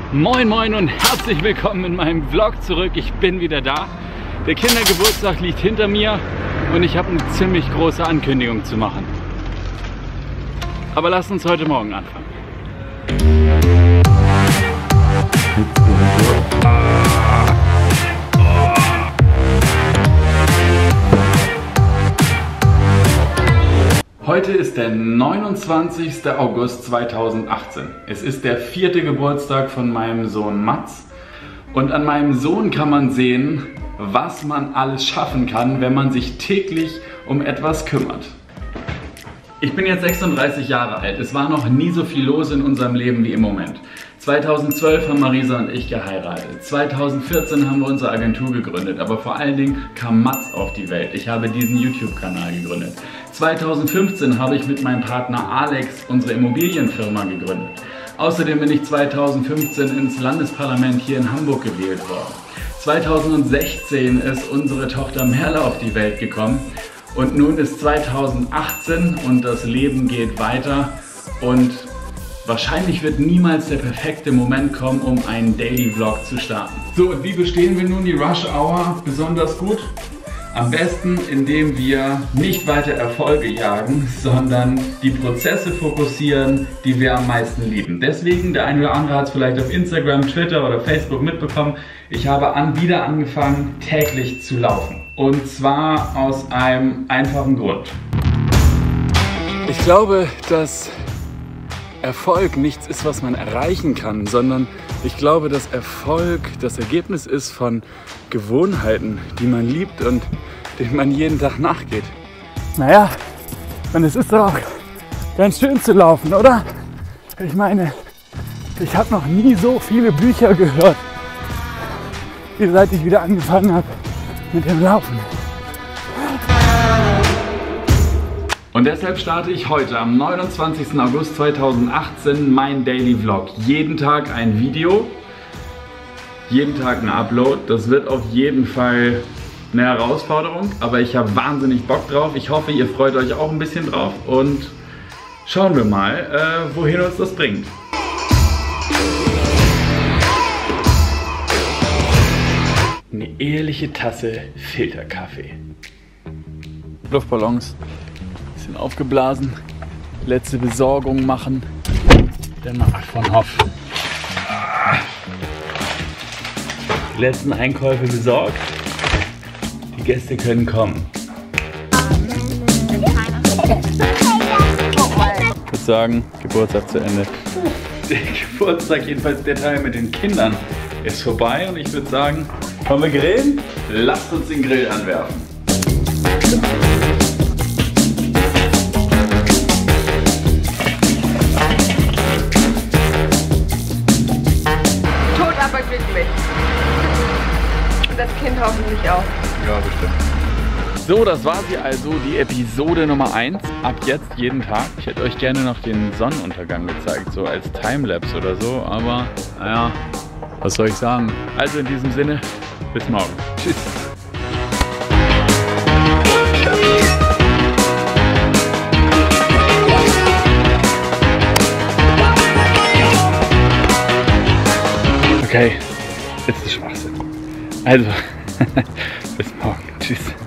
Moin moin und herzlich willkommen in meinem Vlog zurück. Ich bin wieder da. Der Kindergeburtstag liegt hinter mir und ich habe eine ziemlich große Ankündigung zu machen. Aber lasst uns heute Morgen anfangen. Heute ist der 29. August 2018. Es ist der 4. Geburtstag von meinem Sohn Mats. Und an meinem Sohn kann man sehen, was man alles schaffen kann, wenn man sich täglich um etwas kümmert. Ich bin jetzt 36 Jahre alt. Es war noch nie so viel los in unserem Leben wie im Moment. 2012 haben Marisa und ich geheiratet. 2014 haben wir unsere Agentur gegründet, aber vor allen Dingen kam Mats auf die Welt. Ich habe diesen YouTube-Kanal gegründet. 2015 habe ich mit meinem Partner Alex unsere Immobilienfirma gegründet. Außerdem bin ich 2015 ins Landesparlament hier in Hamburg gewählt worden. 2016 ist unsere Tochter Merle auf die Welt gekommen und nun ist 2018 und das Leben geht weiter und wahrscheinlich wird niemals der perfekte Moment kommen, um einen Daily Vlog zu starten. So, und wie bestehen wir nun die Rush Hour besonders gut? Am besten, indem wir nicht weiter Erfolge jagen, sondern die Prozesse fokussieren, die wir am meisten lieben. Deswegen, der eine oder andere hat es vielleicht auf Instagram, Twitter oder Facebook mitbekommen, ich habe wieder angefangen, täglich zu laufen. Und zwar aus einem einfachen Grund. Ich glaube, dass Erfolg nichts ist, was man erreichen kann, sondern ich glaube, dass Erfolg das Ergebnis ist von Gewohnheiten, die man liebt und denen man jeden Tag nachgeht. Naja, und es ist doch auch ganz schön zu laufen, oder? Ich meine, ich habe noch nie so viele Bücher gehört, wie seit ich wieder angefangen habe mit dem Laufen. Und deshalb starte ich heute am 29. August 2018 mein Daily Vlog. Jeden Tag ein Video, jeden Tag ein Upload. Das wird auf jeden Fall eine Herausforderung, aber ich habe wahnsinnig Bock drauf. Ich hoffe, ihr freut euch auch ein bisschen drauf und schauen wir mal, wohin uns das bringt. Eine ehrliche Tasse Filterkaffee. Luftballons. Bisschen aufgeblasen, letzte Besorgung machen, dann mal von Hoff. Die letzten Einkäufe besorgt, die Gäste können kommen. Ich würde sagen, Geburtstag zu Ende. Der Geburtstag, jedenfalls der Teil mit den Kindern, ist vorbei und ich würde sagen, wollen wir grillen? Lasst uns den Grill anwerfen. Glücklich. Und das Kind hoffentlich auch. Ja, bestimmt. So, das war sie also, die Episode Nummer 1. Ab jetzt jeden Tag. Ich hätte euch gerne noch den Sonnenuntergang gezeigt, so als Timelapse oder so, aber naja, was soll ich sagen? Also in diesem Sinne, bis morgen. Tschüss. Okay, jetzt ist Schwachsinn. Also, bis morgen. Tschüss.